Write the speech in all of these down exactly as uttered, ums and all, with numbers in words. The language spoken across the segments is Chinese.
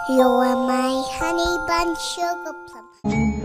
You are my honey bun sugar plum.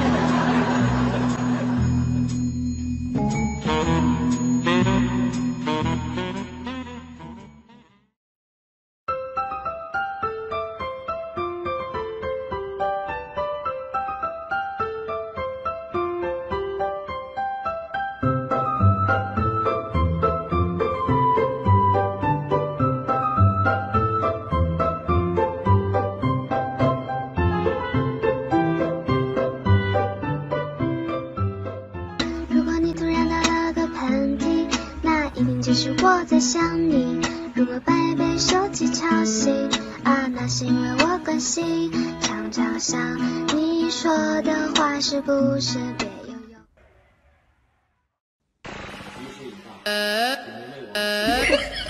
是我在想你，如果白被手机吵醒啊，那是因为我关心，常常想你说的话是不是别有用。呃呃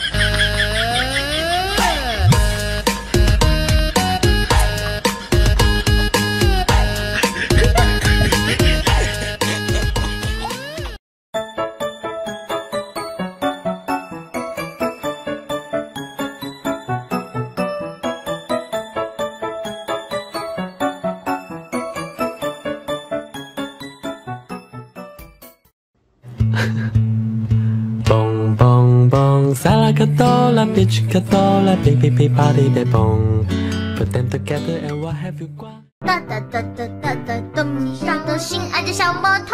蹦蹦蹦，萨拉卡多拉，别去卡多拉，哔哔哔吧哩呗蹦 ，Put them together and what have you got？ 哒哒哒哒哒哒，咚！你上头心爱的小摩托，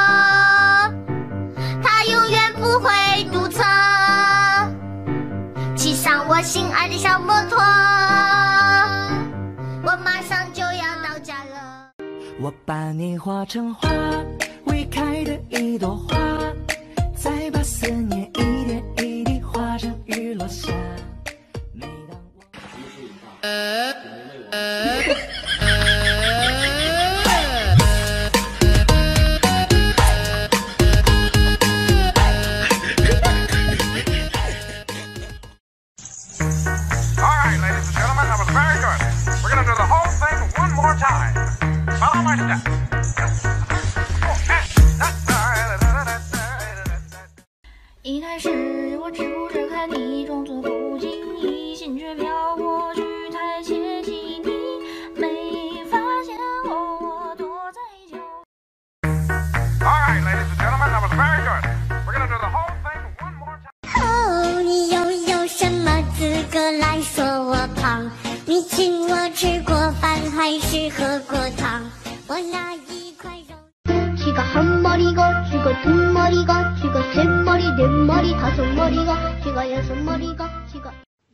它永远不会堵车。骑上我心爱的小摩托，我马上就要到家了。 我把你画成花，未开的一朵花。 再把思念一点一滴化成雨落下。每当我呃呃 All right, ladies and gentlemen, that was very good. We're gonna do the whole thing one more time. Follow my steps. 一开始我只顾着看你，装作不经意，心却飘过去，太窃喜你，没发现哦，我躲在角。 All right, ladies and gentlemen, that was very good. We're gonna do the whole thing one more time. 哦，你又有什么资格来说我胖？你请我吃过饭还是喝过汤？我拿一块肉。 쥐가 한 마리가 쥐가 두 마리가 쥐가 세 마리 네 마리 다섯 마리가 쥐가 여섯 마리가 쥐가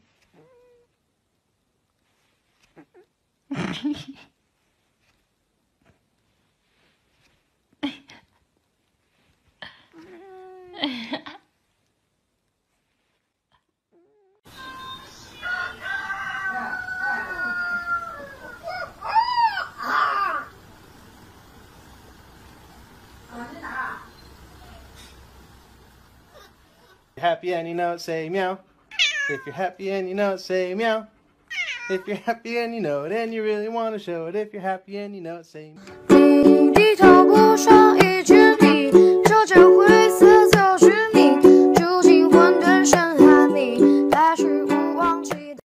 Happy and you know it, say meow. If you're happy and you know it, say meow. If you're happy and you know it, and you really want to show it. If you're happy and you know it, say meow. 滴滴跳过上一支笔，这件灰色就是你，住进混沌深海里，它是不忘记的。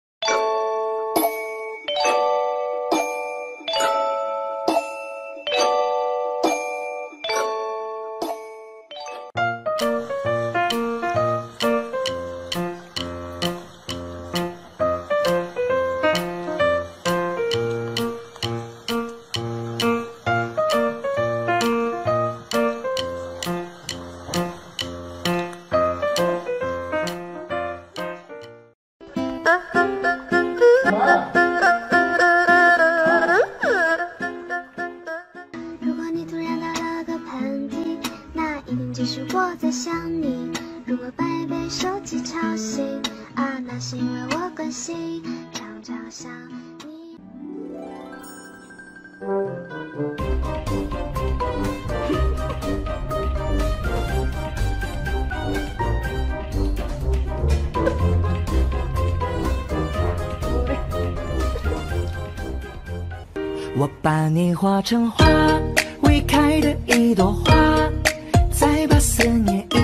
如果你突然打了个喷嚏，那一定就是我在想你。如果白被手机吵醒啊，那是因为我关心，常常想你。 我把你画成花，未开的一朵花，再把思念